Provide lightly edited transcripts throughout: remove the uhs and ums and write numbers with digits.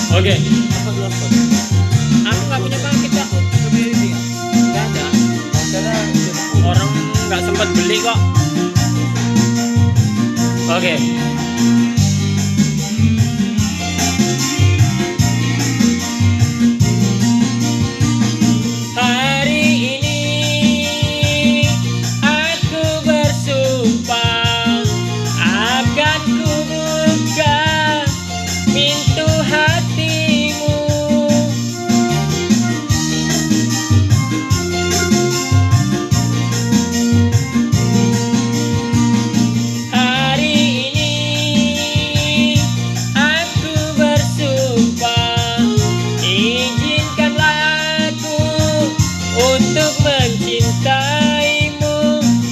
Oke. Apa dua spot? Aku nggak punya paket ya. Community nggak? Nggak ada. Masalah Orang nggak sempat beli kok. Oke. Hari ini aku bersumpah akan kubuka pintu hatimu. Hari ini aku bersumpah, izinkanlah aku untuk mencintaimu,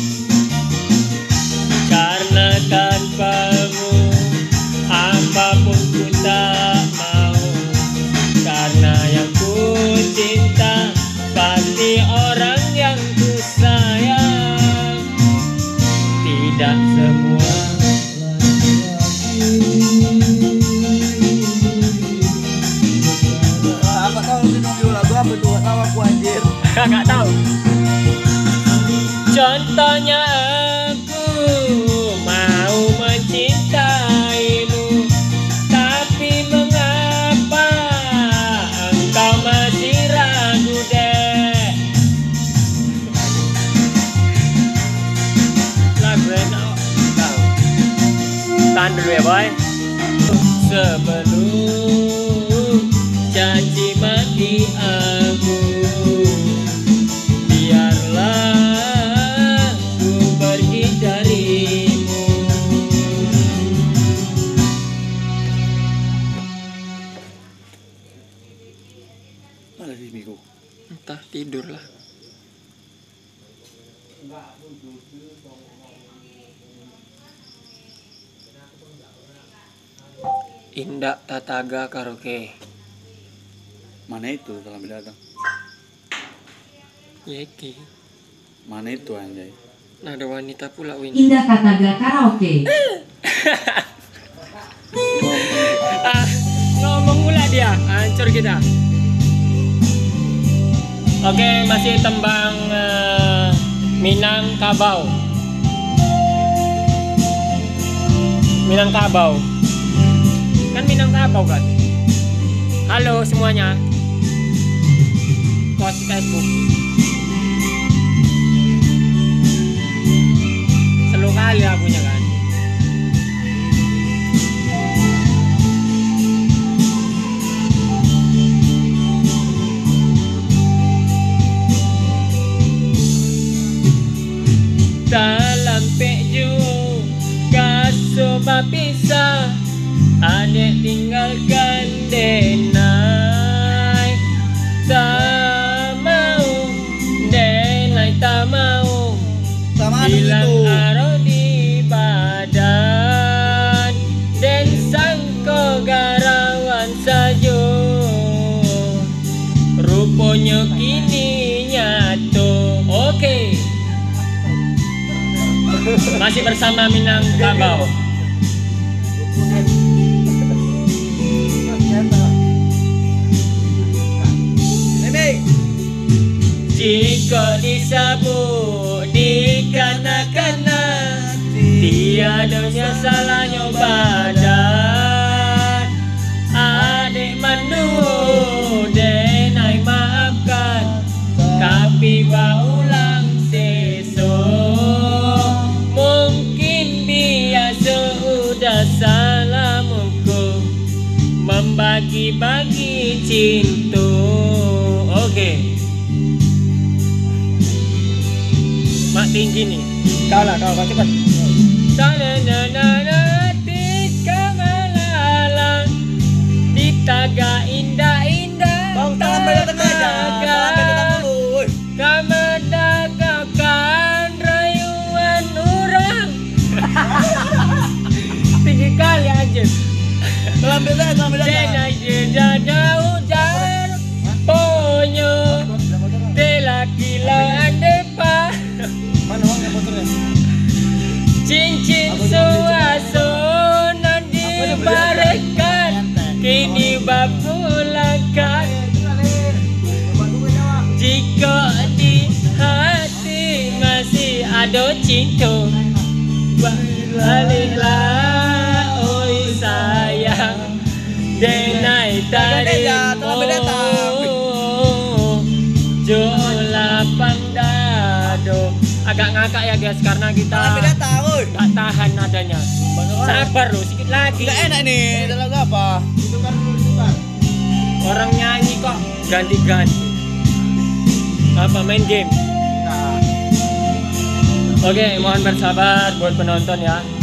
karena tanpamu apapun ku tak mau, karena yang ku cinta pasti orang yang ku sayang, tidak semua. apa tahu lu nunggu lagu apa tuh? Tahu aku anjir. Nggak tahu. Contohnya aku mau mencintaimu, tapi mengapa engkau masih ragu, dek? Lagu enak kok. Tahu. Tahan dulu ya, boy. Sebelum janji mati aku, biarlah ku pergi darimu. Mana sih Miko? Entah, tidur lah. Indah Tataga Karaoke. Mana itu dalam datang? Yeki. Mana itu anjay? Nada wanita pula Win. Indah Tataga Karaoke. Ngomong pula dia, hancur kita. Oke, masih tembang Minangkabau. Minangkabau. Kan Minangkabau kan? Halo semuanya. Post Facebook. Selalu kali lagunya kan. Dalam peju kasoba pisah, adek tinggalkan denai. Tak mau denai, tak mau Sama hilang itu. aro di badan, dan sangko garawan sajo, rupanya kini nyatu. Oke. Masih bersama Minangkabau. Jika disabuk di kanak-kanak, tiadanya salahnya badan. Adik mandu denai maafkan, tapi baulang sesok. Mungkin biasa udah salamuku membagi-bagi cinta. Oke. Mak tinggi nih. Kau lah, kau cepat. Tika malala, di taga indah-indah. Bang, tangan beda tengah aja. Tangan beda tangan dulu. Woi. Kamadagakan rayuan orang. Tinggi kali aja. Tangan beda tangan. Denai jeda hujan, ponyo, telakilaan depan. Mana bang yang motornya? Cincin suasana dibarikan, kini baru pulangkan. Jika di hati masih ada cinta, baliklah oi sayang. Denai tadi Jolapang dado. Agak ngakak ya guys karena kita Sampai datang, woi. gak tahan nadanya. Sabar loh, sedikit lagi. Enggak enak nih, ada lagu apa? Orang nyanyi kok ganti-ganti. Apa main game? Oke, mohon bersabar buat penonton ya.